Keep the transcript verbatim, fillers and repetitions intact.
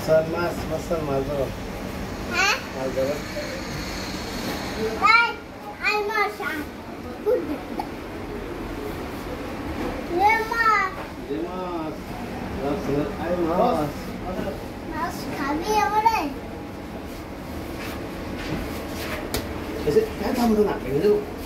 Pesan mas, pesan mas bro. Hah? Mas bro. Đây, ai mà sáng. Lên mà. Dimas. Langsung ayo mas. Mas kami ở đây. Cái gì? Cái thăm tôi nặng cái gì?